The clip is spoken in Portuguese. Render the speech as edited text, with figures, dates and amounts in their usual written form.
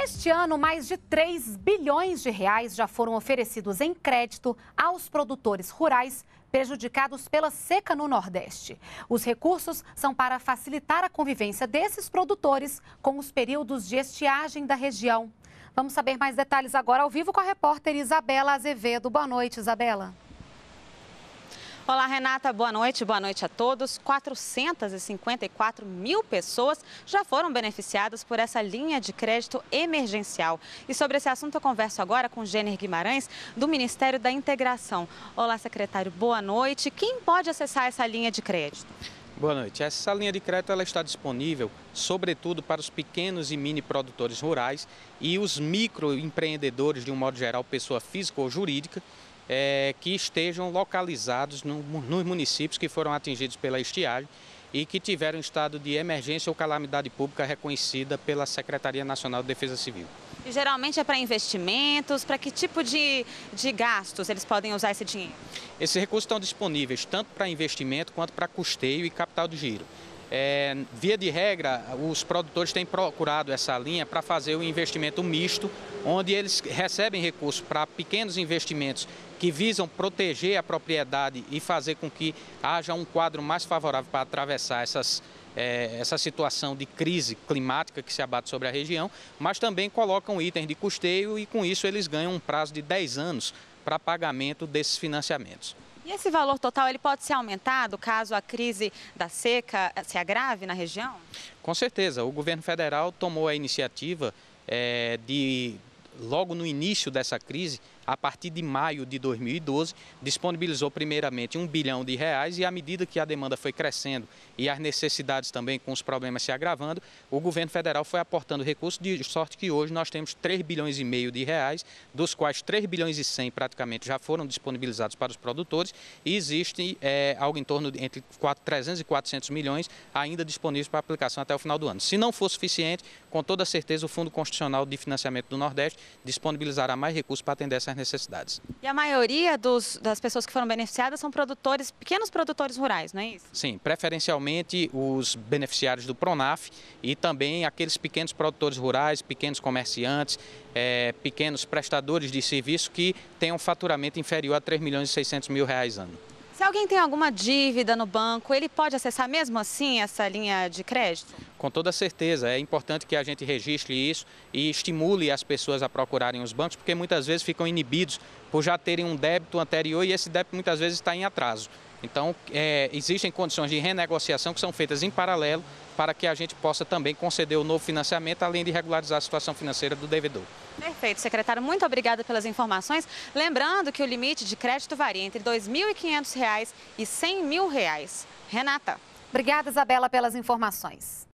Neste ano, mais de 3 bilhões de reais já foram oferecidos em crédito aos produtores rurais prejudicados pela seca no Nordeste. Os recursos são para facilitar a convivência desses produtores com os períodos de estiagem da região. Vamos saber mais detalhes agora ao vivo com a repórter Isabela Azevedo. Boa noite, Isabela. Olá, Renata. Boa noite a todos. 454 mil pessoas já foram beneficiadas por essa linha de crédito emergencial. E sobre esse assunto eu converso agora com Jenner Guimarães, do Ministério da Integração. Olá, secretário. Boa noite. Quem pode acessar essa linha de crédito? Boa noite. Essa linha de crédito ela está disponível, sobretudo, para os pequenos e mini produtores rurais e os microempreendedores, de um modo geral, pessoa física ou jurídica, que estejam localizados nos municípios que foram atingidos pela estiagem e que tiveram estado de emergência ou calamidade pública reconhecida pela Secretaria Nacional de Defesa Civil. E geralmente é para investimentos, para que tipo de gastos eles podem usar esse dinheiro? Esses recursos estão disponíveis tanto para investimento quanto para custeio e capital de giro. Via de regra, os produtores têm procurado essa linha para fazer o investimento misto, onde eles recebem recursos para pequenos investimentos que visam proteger a propriedade e fazer com que haja um quadro mais favorável para atravessar essa situação de crise climática que se abate sobre a região, mas também colocam itens de custeio e com isso eles ganham um prazo de 10 anos para pagamento desses financiamentos. E esse valor total ele pode ser aumentado caso a crise da seca se agrave na região? Com certeza. O governo federal tomou a iniciativa logo no início dessa crise, a partir de maio de 2012, disponibilizou primeiramente R$1 bilhão e à medida que a demanda foi crescendo e as necessidades também com os problemas se agravando, o governo federal foi aportando recursos de sorte que hoje nós temos R$3,5 bilhões, dos quais R$3,1 bilhões praticamente já foram disponibilizados para os produtores e existe algo em torno de entre 300 e 400 milhões ainda disponíveis para aplicação até o final do ano. Se não for suficiente, com toda certeza o Fundo Constitucional de Financiamento do Nordeste disponibilizará mais recursos para atender essas necessidades. E a maioria das pessoas que foram beneficiadas são pequenos produtores rurais, não é isso? Sim, preferencialmente os beneficiários do Pronaf e também aqueles pequenos produtores rurais, pequenos comerciantes, pequenos prestadores de serviço que tenham um faturamento inferior a R$3,6 milhões ano. Se alguém tem alguma dívida no banco, ele pode acessar mesmo assim essa linha de crédito? Com toda certeza, é importante que a gente registre isso e estimule as pessoas a procurarem os bancos, porque muitas vezes ficam inibidos por já terem um débito anterior e esse débito muitas vezes está em atraso. Então, existem condições de renegociação que são feitas em paralelo para que a gente possa também conceder o novo financiamento, além de regularizar a situação financeira do devedor. Perfeito, secretário. Muito obrigada pelas informações. Lembrando que o limite de crédito varia entre R$ 2.500 e R$100 mil. Renata. Obrigada, Isabela, pelas informações.